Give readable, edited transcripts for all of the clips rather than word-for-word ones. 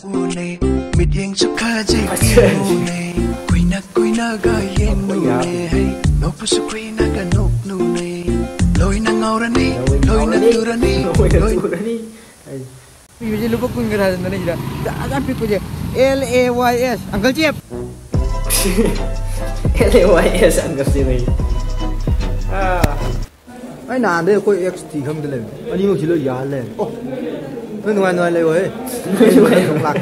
nè mịt yên sức khá dây nụ nè quy na ga yên nụ nè hay nộp sức quy na ga nộp nụ nè lôi na ngau ra nè lôi na tu ra nè lôi Usually lupa ko yung ganahan na nila. Agad pico dyan. L-A-Y-S. Uncle Jeff! L-A-Y-S Uncle Jeff. Ay naan ko XT không được lên. Anh đi một chỉ lôi giá lên. Ô, nó nói lên rồi. Không lạc.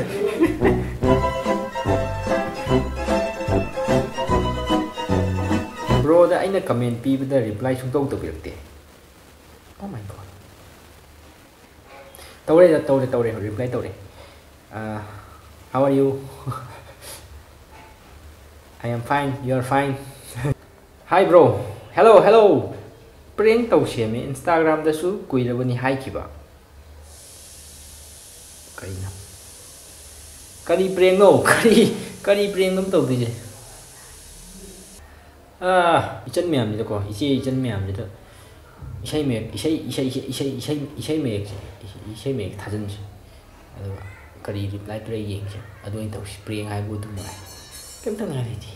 Bro, da anh comment pi bên đây reply chúng tôi tự việc thế. Oh my god. Tao đây reply tao đây. How are you? I am fine. You are fine. Hi bro. Hello. Prank tao xem me Instagram da su kui ra bani hi kiba. Kari na. Kari prank no. Kari prank nom tao di. Ichen miyam ni ko. Ichen miyam ni to. Ishay mek thajan si adu kari reply to yeng si adu in tau spring ai bu tu mai kem tang ngai ti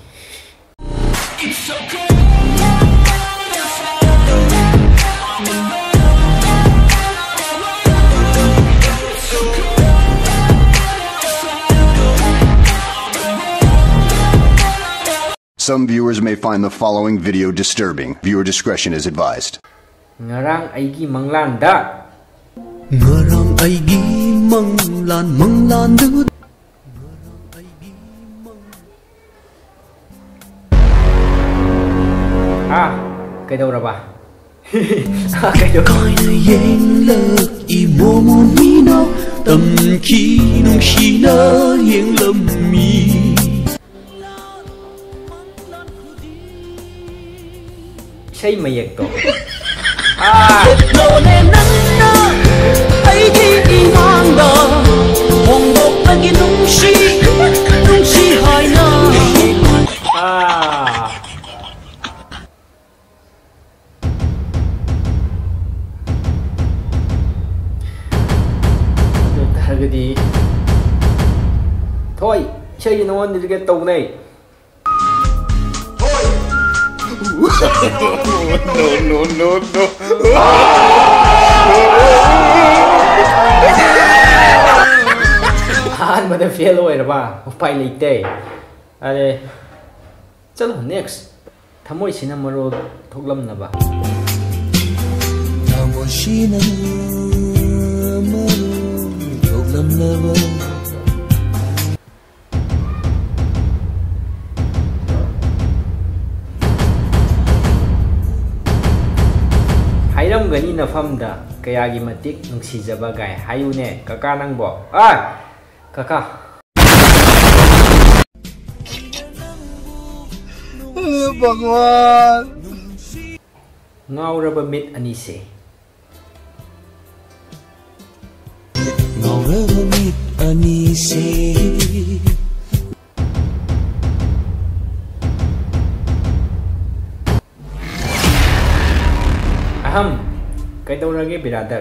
Some viewers may find the following video disturbing. Viewer discretion is advised. Ngarang aigi manglan da ngarang aigi manglan du cái đâu rồi bà coi nơi yên lợt y mô môn mi nó tầm khi nung khi nơ yên lâm mi say mày giật tổ lộ lên nắng nơ ấy thì đi hoang đờ hồng bốc lagi nung si hai nơ Targadi thôi chơi nó ăn đi cái tàu này No. anh mà fail rồi ba phải lấy tê à chalo next tham môi xin amaro thục lâm na ba tham môi xin amaro thục lâm na ba Hairam gani na famda kaya gi matik nungsijaba gai hayune kaka nang bo kaka Bhagwan ngauraba mit anise ngauraba mit anise aham kay daw lagi brother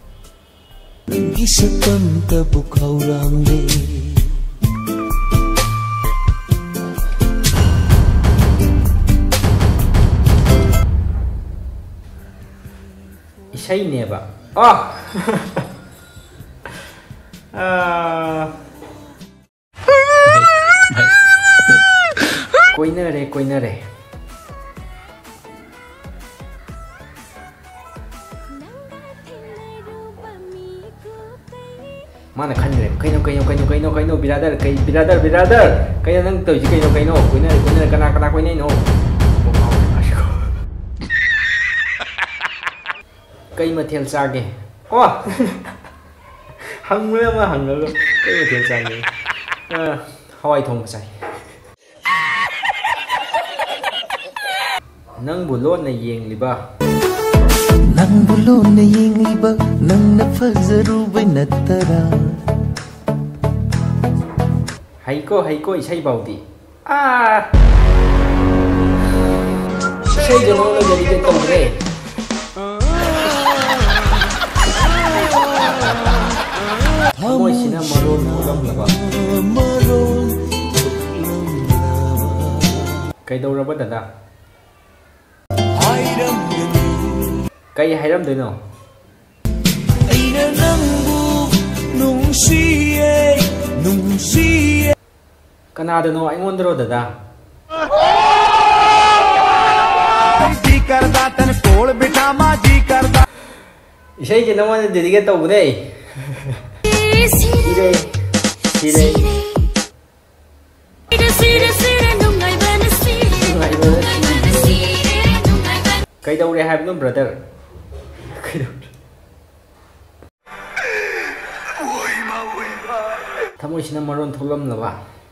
isa pang tapukhaw lang isay ne ba koinare mana khanre kaino brother kaino nang to ji kaino koinare kana koinai no cây mà thiền sang kì hăng lên mà hăng nữa cây mà thiền sang kì hỏi thùng mà say nang bulon na yeng liba nang bulon na yeng liba nang nafazaru binatara hay ko isay baudi isay jono lo jadi ke tongre Moy sinam maron thulamlaba kaidawraba dada kay hairamdoino kanadano aingondro dada जी करदा तन कोल बिठा मा जी करदा isay je naman dedicate tawbune sire sire kaidawre habno brother thamoisina maron tholamlaba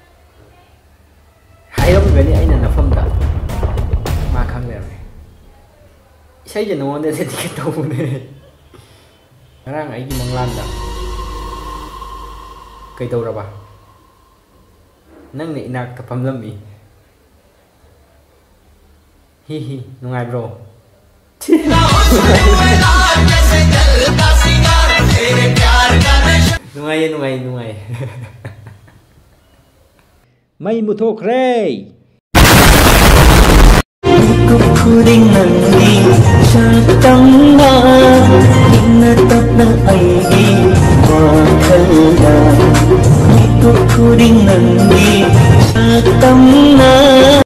hairamgani aina nafamda ma khanglerme isay je naman dedicate tawbune ngarang aigi manglanda kaidawraba nangna inak ta pamlami hi hi nungai bro nungai nungai nungai mai muthokre khuding nang ni sa tang